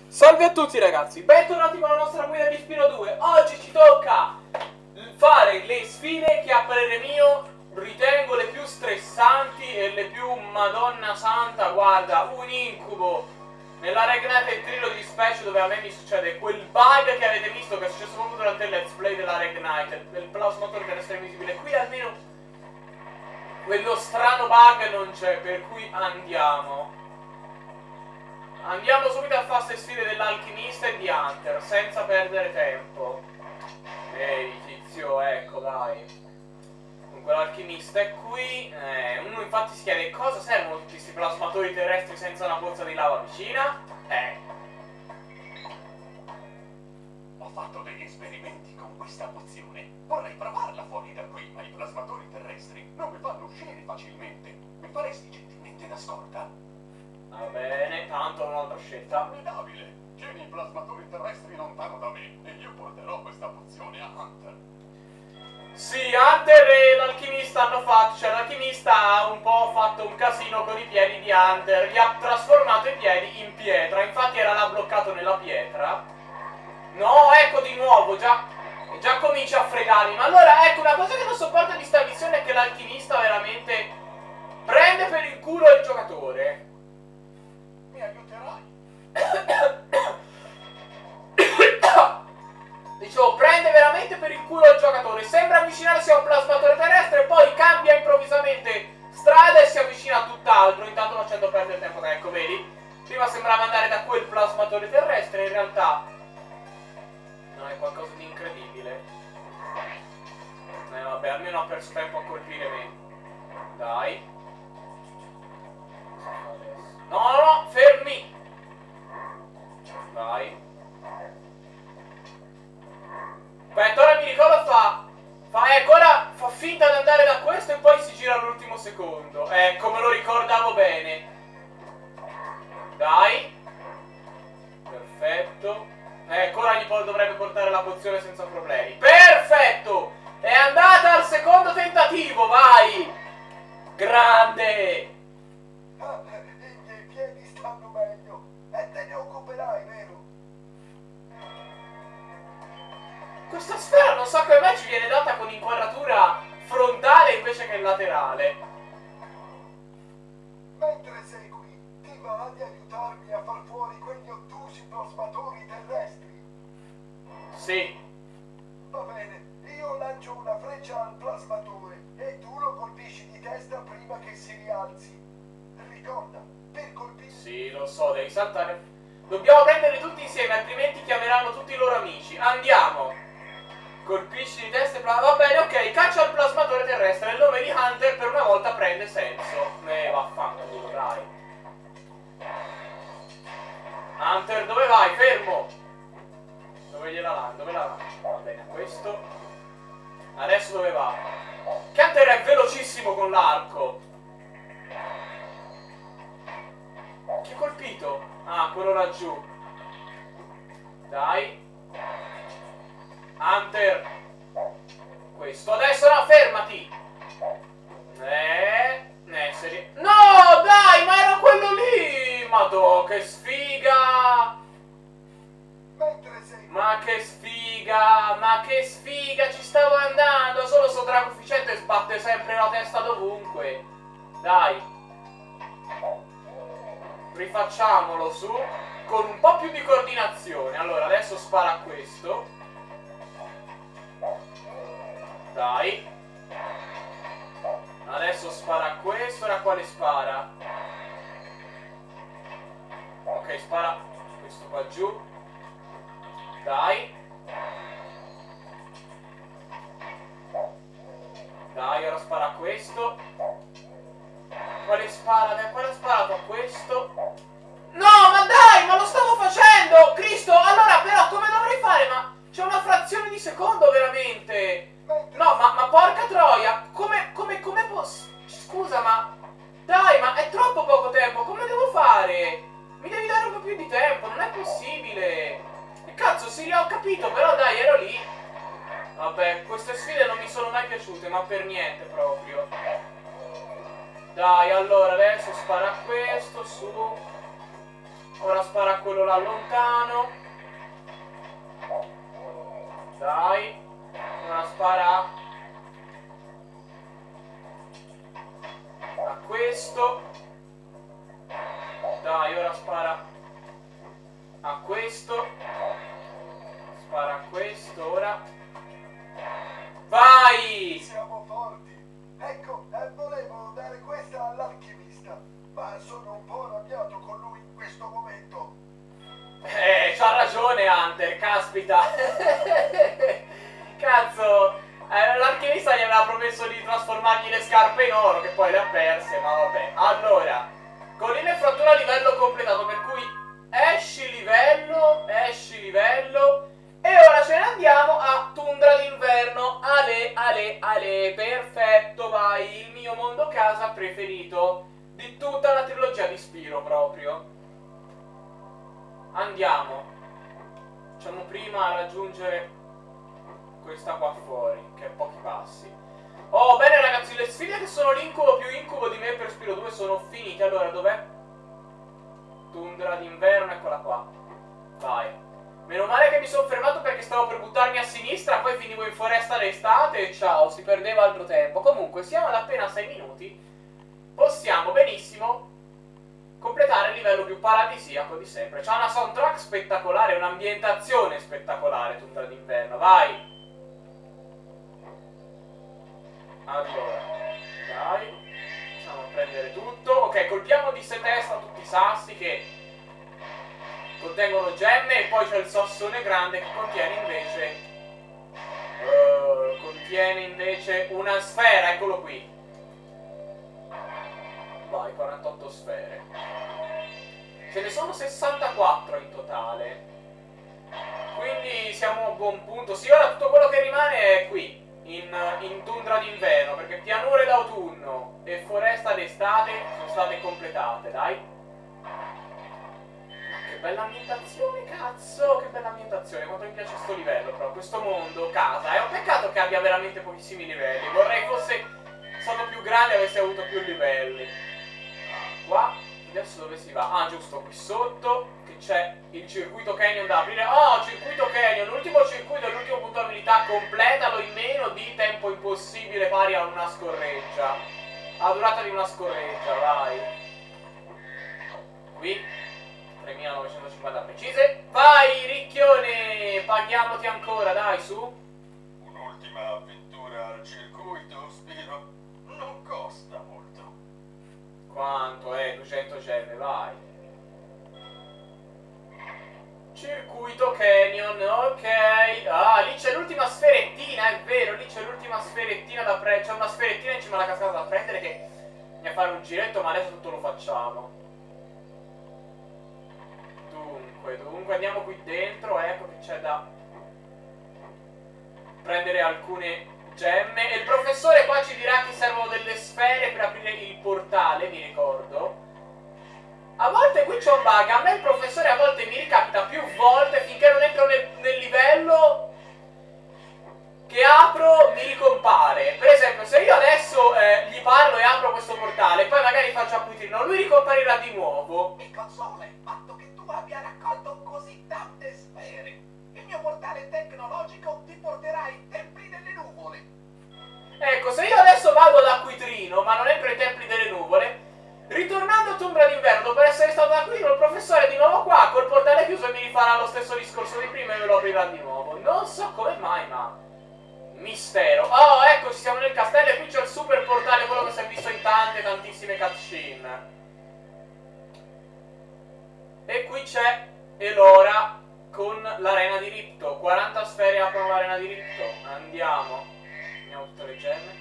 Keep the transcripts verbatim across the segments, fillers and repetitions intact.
Salve a tutti ragazzi, bentornati con la nostra guida di Spino due. Oggi ci tocca fare le sfide che a parere mio ritengo le più stressanti e le più madonna santa, guarda, un incubo. Nella Regnite Trilogy Special dove a me mi succede quel bug che avete visto che è successo proprio durante il let's play della Regnite, il plasmatore che resta invisibile. Qui almeno quello strano bug non c'è, per cui andiamo. Andiamo subito a fare le sfide dell'alchimista e di Hunter, senza perdere tempo. Ehi tizio, ecco dai. Comunque l'alchimista è qui. eh, Uno infatti si chiede cosa servono tutti questi plasmatori terrestri senza una pozza di lava vicina. Eh Ho fatto degli esperimenti con questa pozione. Vorrei provarla fuori da qui, ma i plasmatori terrestri non mi fanno uscire facilmente. Mi faresti gentilmente da scorta? Va bene, tanto un'altra scelta. Formidabile! Tieni i plasmatori terrestri lontano da me e io porterò questa pozione a Hunter. Sì, Hunter e l'alchimista hanno fatto, cioè l'alchimista ha un po' fatto un casino con i piedi di Hunter, gli ha trasformato i piedi in pietra, infatti era là bloccato nella pietra. No, ecco di nuovo, già, già comincia a fregarmi. Ma allora, ecco, una cosa che non sopporto di sta missione è che l'alchimista veramente prende per il culo il giocatore. Mi aiuterai? Dicevo, prende veramente per il culo il giocatore. Sembra avvicinarsi a un plasmatore terrestre e poi cambia improvvisamente strada e si avvicina a tutt'altro, intanto facendo perdere tempo. Ecco, vedi? Prima sembrava andare da quel plasmatore terrestre, in realtà no, è qualcosa di incredibile. Eh vabbè, almeno ha perso tempo a colpire me. Dai. No, no, no, fermi! Vai. Aspetta, ora mi ricordo fa... Fa, ecco, ora fa finta di andare da questo e poi si gira all'ultimo secondo. Ecco, me lo ricordavo bene. Dai. Perfetto. Ecco, ora gli dovrebbe portare la pozione senza problemi. Perfetto! È andata al secondo tentativo, vai! Grande! Ah, i miei piedi stanno meglio e te ne occuperai, vero? Questa sfera non so come mai ci viene data con inquadratura frontale invece che laterale. Mentre sei qui, ti va di aiutarmi a far fuori quegli ottusi plasmatori terrestri? Sì. Va bene, io lancio una freccia al plasmatore e tu lo colpisci di testa prima che si rialzi. Ricorda, per colpire... Sì, lo so, devi saltare. Dobbiamo prendere tutti insieme, altrimenti chiameranno tutti i loro amici. Andiamo. Colpisci di testa e pla... Va bene, ok, caccia il plasmatore terrestre. Il nome di Hunter per una volta prende senso. Eh, vaffanculo, dai. Hunter, dove vai? Fermo. Dove gliela lancio? Dove la lancio? Va bene, questo. Adesso dove va? Che Hunter è velocissimo con l'arco. Chi ha colpito? Ah, quello laggiù. Dai. Hunter. Questo. Adesso no, fermati. Eh. Eh, seri... No, dai, ma era quello lì. Madò, che sfiga. Mentre sei... Ma che sfiga. Ma che sfiga, ci stavo andando. Solo sto drago efficiente sbatte sempre la testa dovunque. Dai. Rifacciamolo su con un po' più di coordinazione. Allora adesso spara a questo. Dai. Adesso spara a questo. Ora quale spara? Ok, spara questo qua giù. Dai. Dai, ora spara a questo. Quale spara? Quale ha sparato a questo? No, ma dai, ma lo stavo facendo! Cristo, allora però come dovrei fare? Ma c'è una frazione di secondo veramente! No, ma, ma porca troia! Come, come, come posso... Scusa, ma... Dai, ma è troppo poco tempo, come devo fare? Mi devi dare un po' più di tempo, non è possibile! E cazzo, sì, ho capito, però dai, ero lì! Vabbè, queste sfide non mi sono mai piaciute, ma per niente proprio. Dai, allora adesso spara a questo, su. Ora spara a quello là lontano. Dai. Ora spara a questo. Dai, ora spara a questo. Spara a questo, ora. Vai! Siamo forti. Ecco, eh, volevo dare questa all'alchimista, ma sono un po' arrabbiato con lui in questo momento. Eh, c'ha ragione Hunter, caspita. Cazzo, eh, l'alchimista gli aveva promesso di trasformargli le scarpe in oro, che poi le ha perse, ma vabbè. Allora, collina e frattura livello completato, per cui esci livello, esci livello. E ora ce ne andiamo a Tundra d'inverno. Ale, ale, ale, perfetto, vai. Il mio mondo casa preferito di tutta la trilogia di Spyro proprio. Andiamo. Facciamo prima a raggiungere questa qua fuori, che è pochi passi. Oh, bene ragazzi, le sfide che sono l'incubo più incubo di me per Spyro due sono finite. Allora, dov'è? Tundra d'inverno, eccola qua. Vai. Meno male che mi sono fermato perché stavo per buttarmi a sinistra, poi finivo in foresta d'estate e ciao, si perdeva altro tempo. Comunque, siamo ad appena sei minuti. Possiamo benissimo completare il livello più paradisiaco di sempre. C'ha una soundtrack spettacolare, un'ambientazione spettacolare, Tundra d'inverno. Vai! Allora, dai. Facciamo prendere tutto. Ok, colpiamo di se testa tutti i sassi che contengono gemme, e poi c'è il sassone grande che contiene invece uh, contiene invece una sfera, eccolo qui. Vai, quarantotto sfere. Ce ne sono sessantaquattro in totale, quindi siamo a buon punto. Sì, ora tutto quello che rimane è qui in, in Tundra d'inverno, perché pianure d'autunno e foresta d'estate sono state completate, dai. Che bella ambientazione, cazzo, che bella ambientazione, quanto mi piace sto livello, però, questo mondo, casa. È un peccato che abbia veramente pochissimi livelli, vorrei fosse stato più grande e avesse avuto più livelli. Ah, qua, adesso dove si va? Ah, giusto, qui sotto, che c'è il circuito canyon da aprire. Oh, circuito canyon, l'ultimo circuito e l'ultimo punto abilità, completalo in meno di tempo impossibile pari a una scorreggia. A durata di una scorreggia, vai. Qui. tremilanovecentocinquanta precise. Vai, ricchione! Paghiamoti ancora, dai, su. Un'ultima avventura al circuito, Spyro? Non costa molto. Quanto? Eh, duecento gemme, vai. Circuito canyon, ok. Ah, lì c'è l'ultima sferettina, è vero, lì c'è l'ultima sferettina da prendere. C'è una sferettina in cima alla cascata da prendere che bisogna fare un giretto, ma adesso tutto lo facciamo. Dunque, dunque andiamo qui dentro, ecco che c'è da prendere alcune gemme. E il professore qua ci dirà che servono delle sfere per aprire il portale, mi ricordo. A volte qui c'è un bug, a me il professore a volte mi ricapita più volte finché non entro nel, nel livello che apro mi ricompare. Per esempio, se io adesso eh, gli parlo e apro questo portale, poi magari faccio acquitrino, lui ricomparirà di nuovo. Mi consola il fatto che tu abbia raccolto così tante sfere. Il mio portale tecnologico ti porterà ai templi delle nuvole. Ecco, se io adesso vado ad acquitrino, ma non entro ai templi delle nuvole, ritornando a Tundra d'inverno, dopo essere stato ad acquitrino, il professore è di nuovo qua, col portale chiuso e mi rifarà lo stesso discorso di prima e me lo aprirà di nuovo. Non so come mai, ma... mistero. Oh, ecco, ci siamo nel castello e qui c'è il super portale, quello che si è visto in tante, tantissime cutscene. E qui c'è Elora con l'arena di Ripto. quaranta sfere aprono l'arena di Ripto. Andiamo. Andiamo tutte le gemme.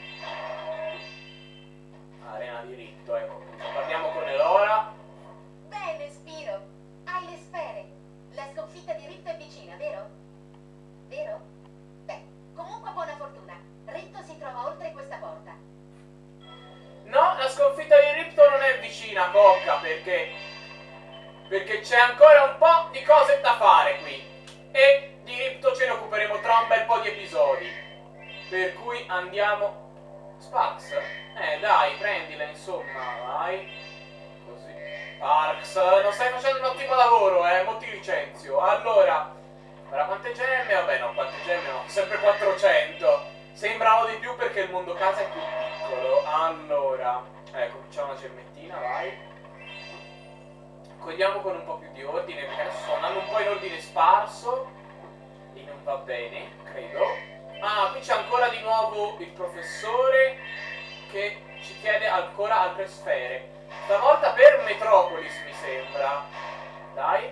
Arena di Ripto, ecco. Parliamo con Elora. Bene, Spyro. Hai le sfere. La sconfitta di Ripto è vicina, vero? Vero? Beh, comunque buona fortuna. Ripto si trova oltre questa porta. No, la sconfitta di Ripto non è vicina, Cocca, perché... perché c'è ancora un po' di cose da fare qui. E di Ripto ce ne occuperemo tra un bel po' di episodi. Per cui andiamo... Sparks? Eh, dai, prendila, insomma, vai. Così. Arx, non stai facendo un ottimo lavoro, eh, mo ti licenzio. Allora, ora quante gemme? Vabbè, no, quante gemme no, sempre quattrocento. Sembrano di più perché il mondo casa è più piccolo. Allora, ecco, qui c'è una gemmettina, vai. Cogliamo con un po' più di ordine, perché adesso sto andando un po' in ordine sparso e non va bene, credo. Ah, qui c'è ancora di nuovo il professore che ci chiede ancora altre sfere. Stavolta per Metropolis, mi sembra. Dai.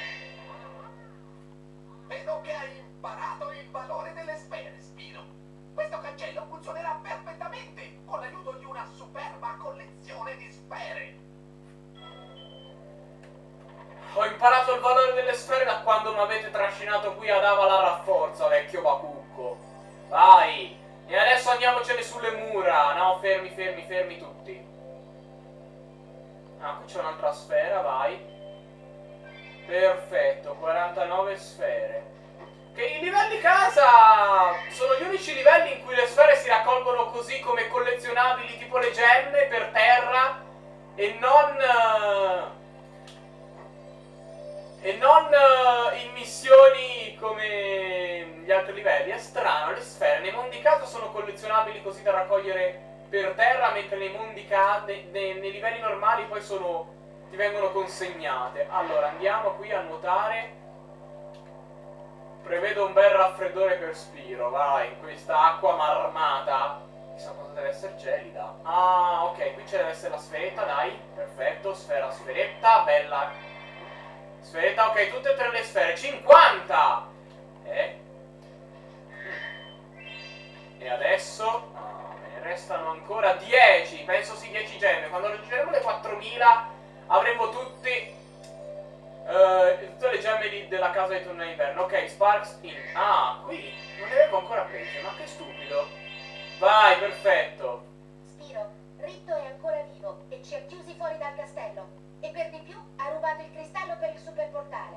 Vedo che hai imparato il valore delle sfere, Spino. Questo cancello funzionerà perfettamente con l'aiuto di una superba collezione di sfere. Ho imparato il valore delle sfere da quando mi avete trascinato qui ad Avalar a forza, vecchio bacucco. Vai. E adesso andiamocene sulle mura. No, fermi, fermi, fermi tutti. Ah, qui c'è un'altra sfera, vai. Perfetto, quarantanove sfere. Che i livelli casa sono gli unici livelli in cui le sfere si raccolgono così come collezionabili, tipo le gemme per terra, e non... e non uh, in missioni come gli altri livelli. È strano, le sfere nei mondi casa sono collezionabili così da raccogliere per terra, mentre nei mondi casa, nei, nei, nei livelli normali poi sono, ti vengono consegnate. Allora, andiamo qui a nuotare. Prevedo un bel raffreddore per Spiro, vai, in questa acqua marmata. Chissà cosa deve essere gelida. Ah, ok, qui ci deve essere la sferetta, dai. Perfetto, sfera, sferetta, bella. Sferetta, ok, tutte e tre le sfere. cinquanta! Eh? E adesso? Ah, me ne restano ancora dieci. Penso sì, dieci gemme. Quando raggiungeremo le quattromila avremo tutti... Uh, tutte le gemme di, della casa di turno d'inverno. Ok, Sparks in. Ah, qui non le avevo ancora prese, ma che stupido. Vai, perfetto. Spiro, Ritto è ancora vivo e ci ha chiusi fuori dal castello. E per di più ha rubato il cristallo per il superportale.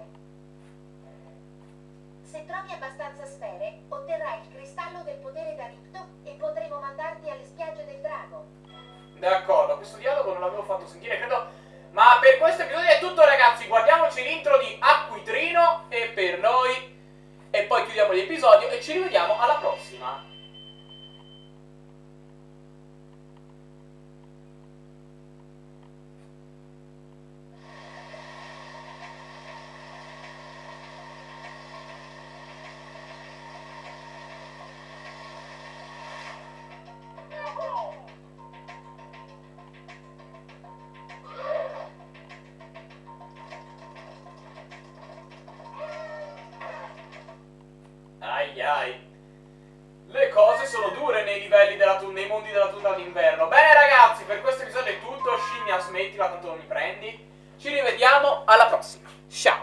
Se trovi abbastanza sfere, otterrai il cristallo del potere da Ritto e potremo mandarti alle spiagge del drago. D'accordo, questo dialogo non l'avevo fatto sentire, credo. Ma per questo episodio è tutto, ragazzi. Guardiamoci l'intro di Acquitrino e per noi. E poi chiudiamo l'episodio e ci rivediamo alla prossima. Ai. Le cose sono dure nei livelli della nei mondi della tundra d'inverno. Bene ragazzi, per questo episodio è tutto. Scimmia, smettila, tanto non mi prendi. Ci rivediamo alla prossima. Ciao.